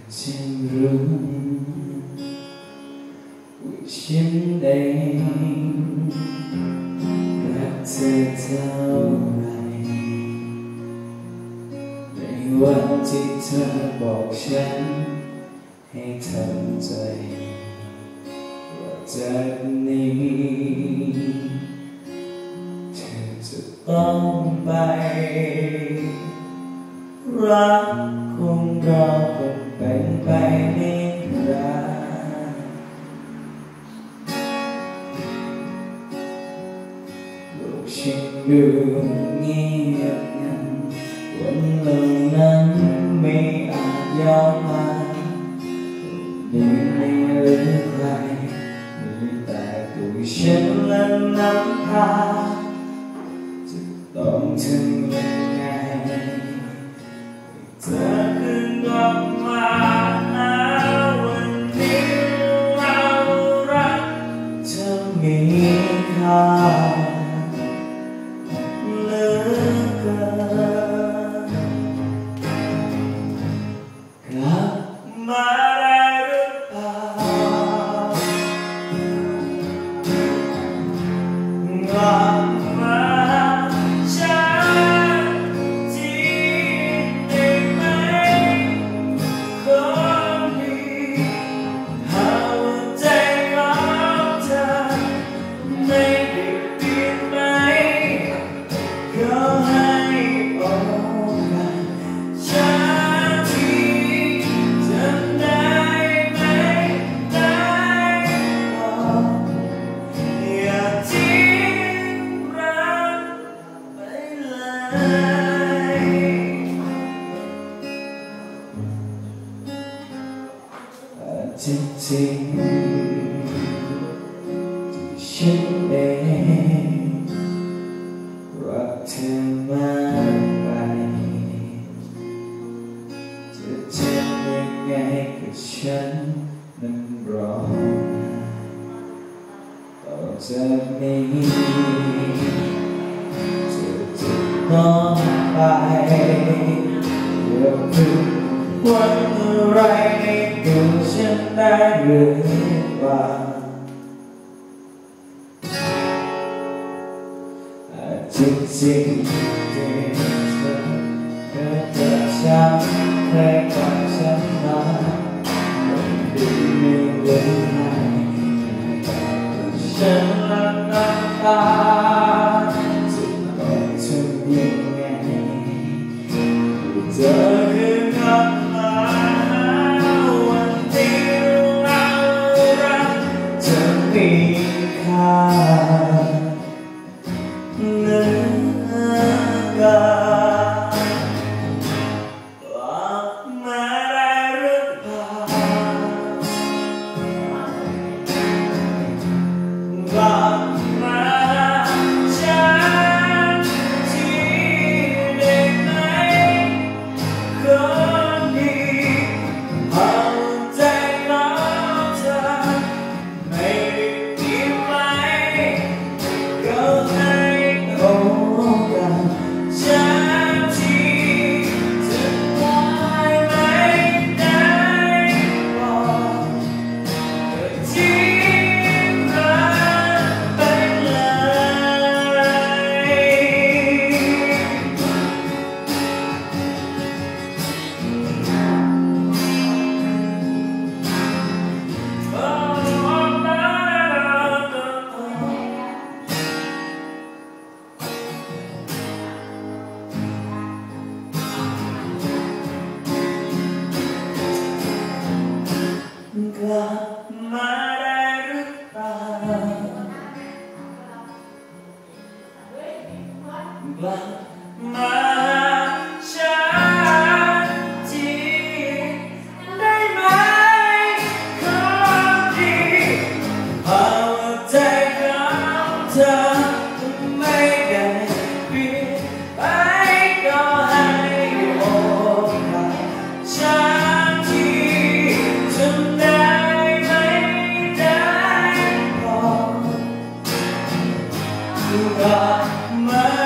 ฉันรู้ว่าฉันเองรักเธอเท่าไรในวันที่เธอบอกฉันให้ทำใจว่าจากนี้เธอจะต้องไปรักของเราคงเป็นไปไม่ได้โลกฉันดูเงียบงันวันเหล่านั้นไม่อาจย้อนมาไม่มีหรือใครมีแต่ตัวฉันและน้ำตาจะต้องทำยังไงเธอคืนกลับมาวันนี้เรารักเธอมีค่าเหลือเกินกลับมาได้หรือเปล่ากลับมาฉันทีได้ไหมคนดีหากว่าใจของเธอไม่ได้เปลี่ยนไปก็ให้โอกาสฉันทีจำได้ไหมได้บอกอย่าทิ้งรักไปเลยจริงๆที่ฉันเองรักเธอมากไปจะทำยังไงกับฉันนั้นรอต่อจากนี้จะต้องไปอย่าเพิ่งหวังอะไรในตัวฉันได้หรือเปล่าจริงๆที่เธอเคยเจอฉันเคยกับฉันมาไม่ดีไม่เหลือใครฉันและน้ำตาจะต้องทำยังไงเธอคือกลับมาวันที่เรารักจะมีค่าเหลือเกินกลับมาได้หรือเปล่ากลับมาฉันทีได้ไหมคนดีเอาใจของเธอไม่ได้เปลี่ยนไปก็ให้โอกาสฉันทีจะได้ไหมได้บอกอย่าทิ้งรักไปกลับมาได้หรือเปล่ากลับมาฉันทีได้ไหมคนดีหากว่าใจของเธอไม่ได้เปลี่ยนไปก็ให้โอกาสฉันทีจำได้ไหมได้บอกกลับมา